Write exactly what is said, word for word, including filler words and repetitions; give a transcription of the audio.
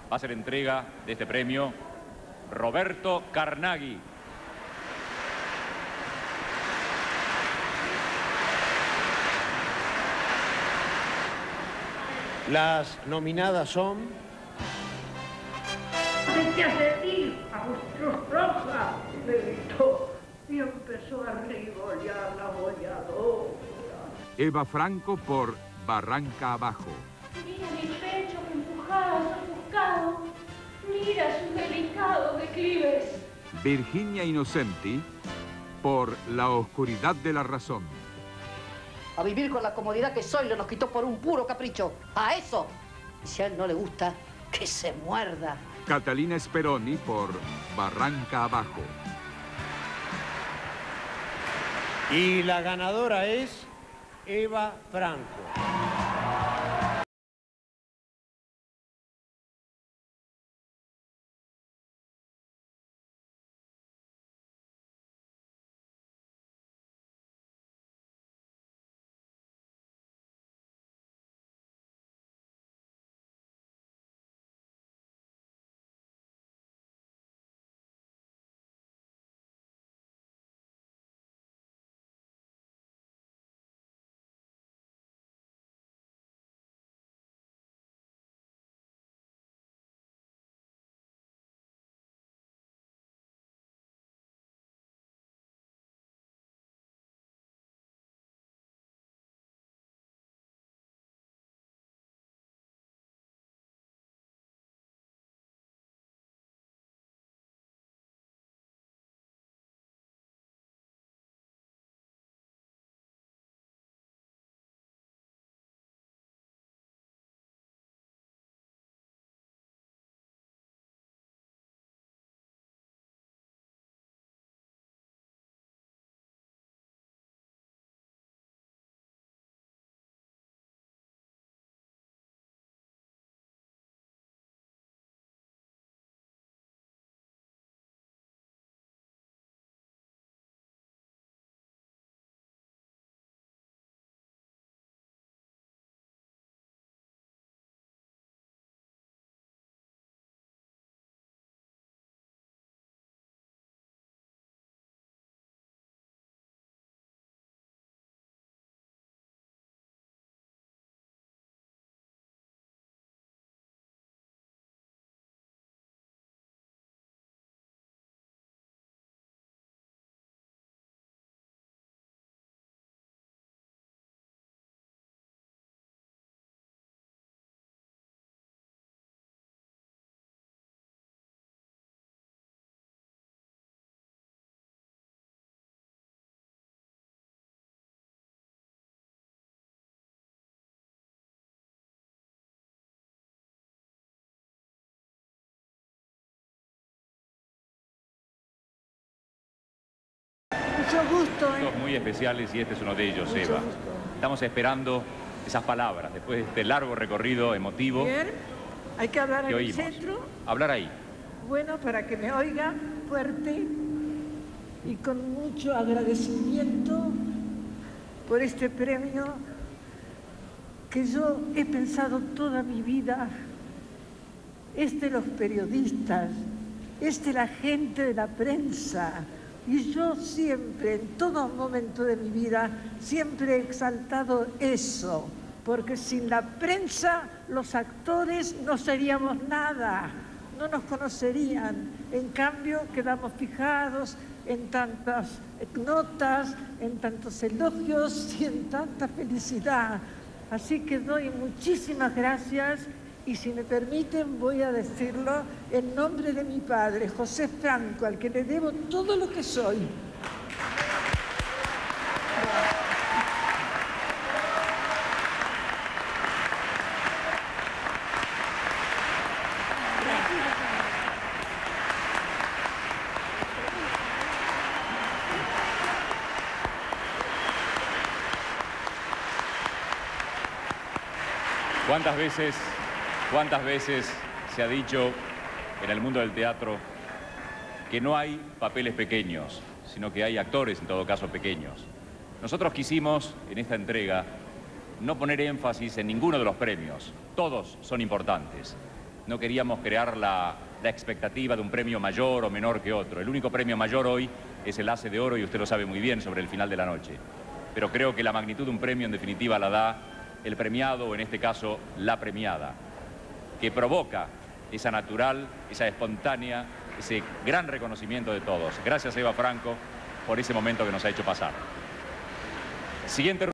Va a ser entrega de este premio Roberto Carnaghi. Las nominadas son... Hay que seguir a vuestros rojas, me gritó y empezó a regolear la bolladora. Eva Franco por Barranca Abajo. Mira mi pecho empujado, sofocado. Mira sus delicados declives. Virginia Innocenti por La oscuridad de la razón. A vivir con la comodidad que soy, lo nos quitó por un puro capricho. ¡A eso! Y si a él no le gusta, que se muerda. Catalina Speroni por Barranca Abajo. Y la ganadora es Eva Franco. Mucho gusto, ¿eh? Muy especiales y este es uno de ellos, Mucho Eva. gusto. Estamos esperando esas palabras después de este largo recorrido emotivo. Bien, hay que hablar que en el oímos. centro. Hablar ahí. Bueno, para que me oigan fuerte y con mucho agradecimiento por este premio que yo he pensado toda mi vida. Es de los periodistas, es de la gente de la prensa. Y yo siempre, en todo momento de mi vida, siempre he exaltado eso, porque sin la prensa los actores no seríamos nada, no nos conocerían. En cambio, quedamos fijados en tantas notas, en tantos elogios y en tanta felicidad. Así que doy muchísimas gracias. Y si me permiten, voy a decirlo en nombre de mi padre, José Franco, al que le debo todo lo que soy. ¿Cuántas veces, cuántas veces se ha dicho en el mundo del teatro que no hay papeles pequeños, sino que hay actores, en todo caso, pequeños? Nosotros quisimos, en esta entrega, no poner énfasis en ninguno de los premios. Todos son importantes. no queríamos crear la, la expectativa de un premio mayor o menor que otro. El único premio mayor hoy es el Hace de Oro y usted lo sabe muy bien sobre el final de la noche. Pero creo que la magnitud de un premio en definitiva la da el premiado, o en este caso la premiada, que provoca esa natural, esa espontánea, ese gran reconocimiento de todos. Gracias, Eva Franco, por ese momento que nos ha hecho pasar. Siguiente